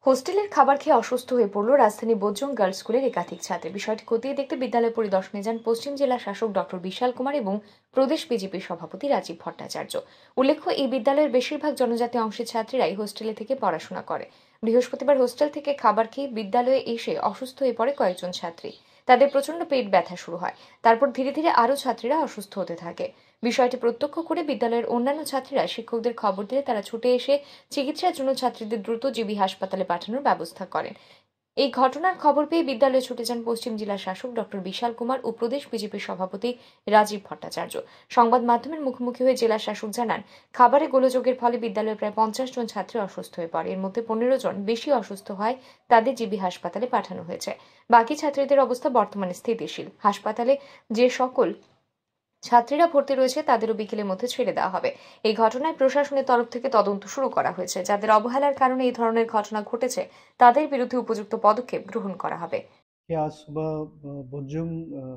হোস্টেলের খাবার খেয়ে অসুস্থ হয়ে পড়ল রাজধানী বোজ্জং গার্লস স্কুলের একাধিক ছাত্রী। বিষয়টি খতিয়ে দেখতে বিদ্যালয় পরিদর্শনে যান পশ্চিম জেলা শাসক ডক্টর বিশাল কুমার এবং প্রদেশ বিজেপির সভাপতি রাজীব ভট্টাচার্য। উল্লেখ্য, এই বিদ্যালয়ের বেশিরভাগ জনজাতি অংশের ছাত্রীরাই হোস্টেলে থেকে পড়াশোনা করে। বৃহস্পতিবার হোস্টেল থেকে খাবার খেয়ে বিদ্যালয়ে এসে অসুস্থ হয়ে পড়ে কয়েকজন ছাত্রী। তাদের প্রচন্ড পেট ব্যথা শুরু হয়। তারপর ধীরে ধীরে আরও ছাত্রীরা অসুস্থ হতে থাকে। বিষয়টি প্রত্যক্ষ করে বিদ্যালয়ের অন্যান্য ছাত্রীরা শিক্ষকদের খবর দিলে তারা ছুটে এসে চিকিৎসার জন্য ছাত্রীদের দ্রুত জিবি হাসপাতালে পাঠানোর ব্যবস্থা করেন। এই ঘটনার খবর পেয়ে বিদ্যালয়ে ছুটে যান পশ্চিম জেলা শাসক ডক্টর বিশাল কুমার ও প্রদেশ বিজেপির সভাপতি রাজীব ভট্টাচার্য। সংবাদ মাধ্যমের মুখোমুখি হয়ে জেলা শাসক জানান, খাবারে গোলযোগের ফলে বিদ্যালয়ের প্রায় 50 জন ছাত্রী অসুস্থ হয়ে পড়ে। এর মধ্যে 15 জন বেশি অসুস্থ হয়, তাদের জিবি হাসপাতালে পাঠানো হয়েছে। বাকি ছাত্রীদের অবস্থা বর্তমানে স্থিতিশীল। হাসপাতালে যে সকল ছাত্রীরা ভর্তি রয়েছে তাদেরও বিকেলের মধ্যে ছেড়ে দেওয়া হবে। এই ঘটনায় প্রশাসনের তরফ থেকে তদন্ত শুরু করা হয়েছে। যাদের অবহেলার কারণে এই ধরনের ঘটনা ঘটেছে তাদের বিরুদ্ধে উপযুক্ত পদক্ষেপ গ্রহণ করা হবে। आज सुबह बुजुर्ग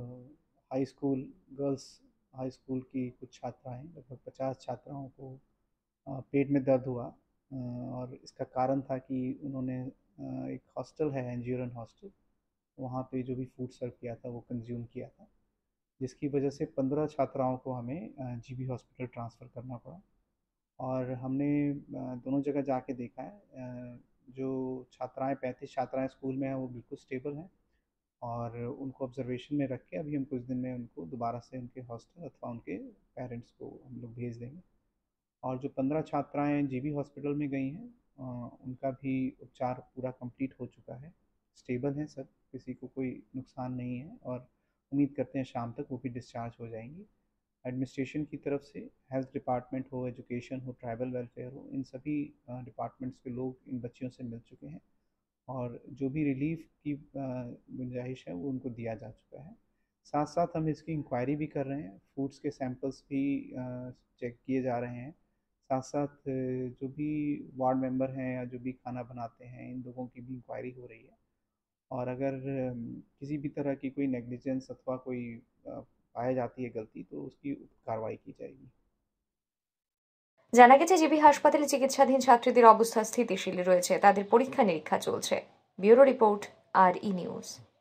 high school girls high school की कुछ छात्राएं लगभग 50 छात्राओं को पेट में दर्द हुआ। और इसका कारण था कि उन्होंने एक हॉस्टल है एंजियोरन हॉस्टल, वहाँ पे जो भी फूड सर्व किया था वो कंज्यूम किया था, जिसकी वजह से 15 छात्राओं को हमें जीबी हॉस्पिटल ट्रांसफ़र करना पड़ा। और हमने दोनों जगह जाके देखा है। जो छात्राएं 35 छात्राएं स्कूल में हैं वो बिल्कुल स्टेबल हैं, और उनको ऑब्जर्वेशन में रख के अभी हम कुछ दिन में उनको दोबारा से उनके हॉस्टल अथवा उनके पेरेंट्स को हम लोग भेज देंगे। और जो 15 छात्राएं जीबी हॉस्पिटल में गई हैं, उनका भी उपचार पूरा कंप्लीट हो चुका है, स्टेबल हैं सब, किसी को कोई नुकसान नहीं है, और उम्मीद करते हैं शाम तक वो भी डिस्चार्ज हो जाएंगी। एडमिनिस्ट्रेशन की तरफ से हेल्थ डिपार्टमेंट हो, एजुकेशन हो, ट्राइबल वेलफेयर हो, इन सभी डिपार्टमेंट्स के लोग इन बच्चियों से मिल चुके हैं, और जो भी रिलीफ की गुंजाइश है वो उनको दिया जा चुका है। साथ साथ हम इसकी इंक्वायरी भी कर रहे हैं, फूड्स के सैंपल्स भी चेक किए जा रहे हैं। साथ साथ जो भी वार्ड मेंबर हैं या जो भी खाना बनाते हैं, इन लोगों की भी इंक्वायरी हो रही है, और अगर किसी भी तरह की कोई नेग्लिजेंस अथवा कोई पाई जाती है गलती तो उसकी कार्रवाई की जाएगी। জানা গেছে, জিবি হাসপাতালে চিকিৎসাধীন ছাত্রীদের অবস্থা স্থিতিশীল রয়েছে। তাদের পরীক্ষা নিরীক্ষা চলছে। ব্যুরো রিপোর্ট, আর ই নিউজ।